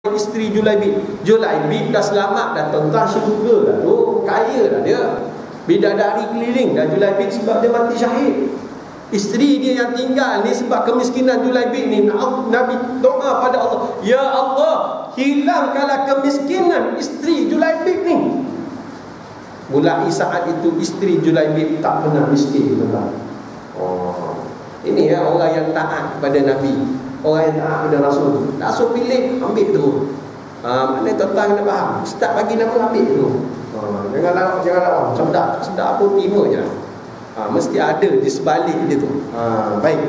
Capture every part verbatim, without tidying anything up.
isteri Julaibib. Julaibib dah selamat, dah tentang syurga dah tu, kaya dah dia, bidadari keliling dah Julaibib sebab dia mati syahid. Isteri dia yang tinggal ni sebab kemiskinan Julaibib ni, Nabi doa pada Allah, ya Allah, hilangkanlah kemiskinan isteri Julaibib ni. Mulai saat itu isteri Julaibib tak pernah miskin, tuan-tuan. Oh, ini ya orang yang taat kepada Nabi, orang yang taat kepada Rasul. Rasul pilih, ambil tu. Ha, mana tuan-tuan kena faham, Ustaz bagi nama, ambil tu. Ha, jangan lawan, jangan lawan. Sedap, sedap pun terima je. Ha, mesti ada di sebalik dia tu. Ha, baik.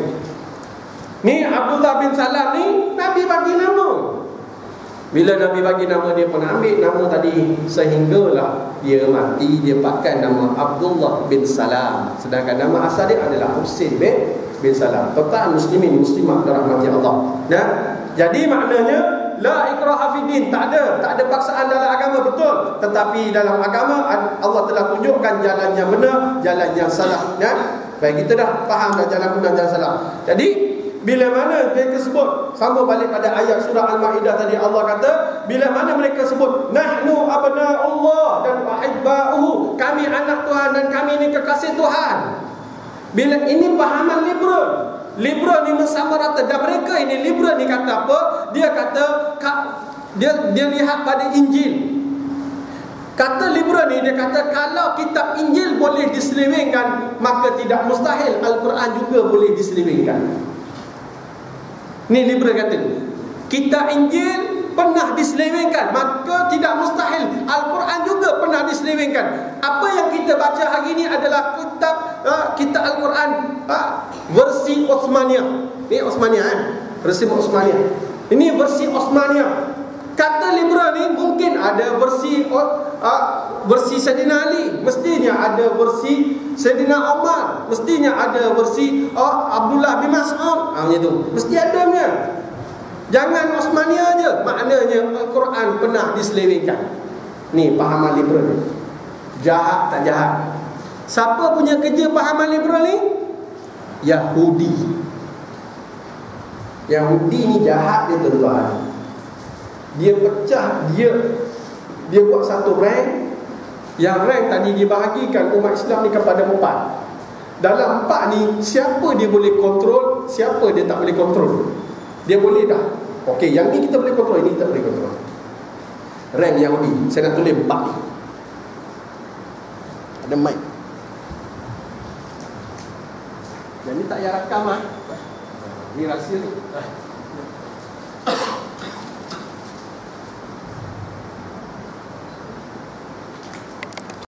Ni Abdullah bin Salam ni Nabi bagi nama. Bila Nabi bagi nama, dia pun ambil nama tadi, sehinggalah dia mati dia pakai nama Abdullah bin Salam. Sedangkan nama asal dia adalah Husain bin bin Salam. Tuan muslimin muslimat dirahmati Allah. Nah, jadi maknanya la ikraha fiddin, tak ada tak ada paksaan dalam agama, betul. Tetapi dalam agama Allah telah tunjukkan jalan yang benar, jalan yang salah. Ya? Baik, kita dah faham dah jalan benar, jalan salah. Jadi bila mana mereka sebut, sambung balik pada ayat surah Al-Maidah tadi, Allah kata, bila mana mereka sebut nahnu abna'ullah dan ahibba'uhu, kami anak Tuhan dan kami ini kekasih Tuhan. Bila ini pahaman liberal, liberal ni mensamarata, dan mereka ini liberal ni kata apa? Dia kata dia dia lihat pada Injil. Kata liberal ni, dia kata kalau kitab Injil boleh diselewengkan, maka tidak mustahil Al-Quran juga boleh diselewengkan. Ni liberal kata, kitab Injil pernah diselewengkan, maka tidak mustahil Al-Quran juga pernah diselewengkan. Apa yang kita baca hari ini adalah kitab uh, kitab Al-Quran uh, versi Osmaniyah. Ni Osmaniyah kan? Versi Osmaniyah. Ini versi Osmaniyah. Kata liberal ni mungkin ada versi uh, versi Sayyidina Ali, mestinya ada versi Sayyidina Umar, mestinya ada versi uh, Abdullah bin Mas'ud. Ah, macam tu. Mesti ada punya. Jangan Osmaniyah je. Maknanya Al-Quran pernah diselewengkan. Ni pahaman liberal ni. Jahat tak jahat. Siapa punya kerja pahaman liberal ni? Yahudi. Yahudi ni jahat dia, tuan-tuan. Dia pecah, dia dia buat satu rank. Yang rank tadi dibahagikan umat Islam ni kepada empat. Dalam empat ni, siapa dia boleh kontrol, siapa dia tak boleh kontrol. Dia boleh dah. Okey, yang ni kita boleh kontrol, ini kita boleh kontrol. Rank Yahudi. Saya nak tulis empat ni. Ada mic. Yang ni tak payah rakam lah. Ni rahsia tu.